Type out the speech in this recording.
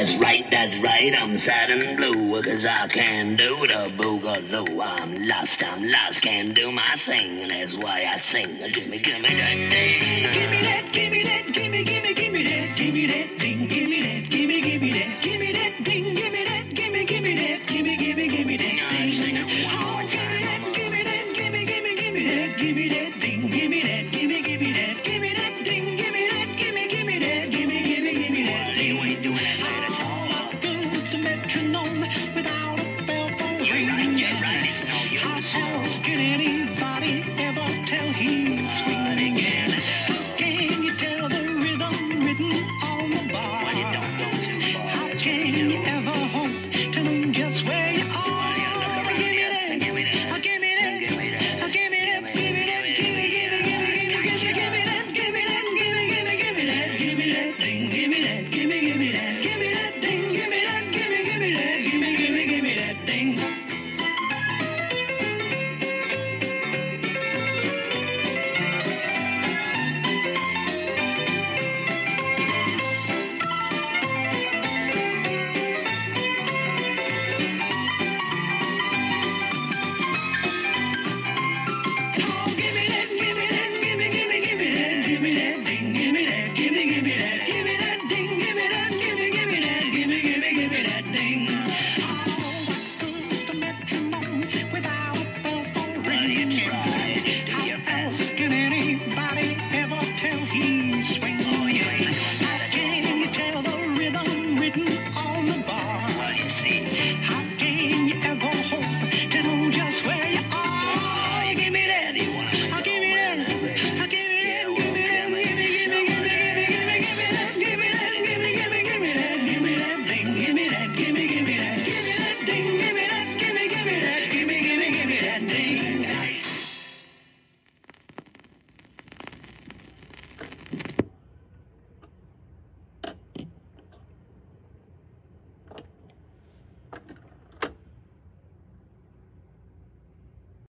that's right, I'm sad and blue, 'cause I can't do the boogaloo. I'm lost, can't do my thing, that's why I sing. Gimme that ding. Give me that, give me that, give me that, give me that ding, give me that, give me that, give me that ding, give me that, give me that, give me that ding. Sing it one more time. Give me that, give me that, give me that ding, give me that, give me that, give me that ding, give me that, give me that, give me that ding. You ain't doing that later. It's a metronome without a bell for ringing. How else can anybody ever tell he's swinging? How can you tell the rhythm written on the bar? Well, it don't go too far. How can you ever hope to know just where you are? Give me that, give me that, give me that, give me that, give me that, give me that, give me that, give me that, give me that ding, give me that, give me that, give me that ding, give me that, give me that, give me that ding. Ding.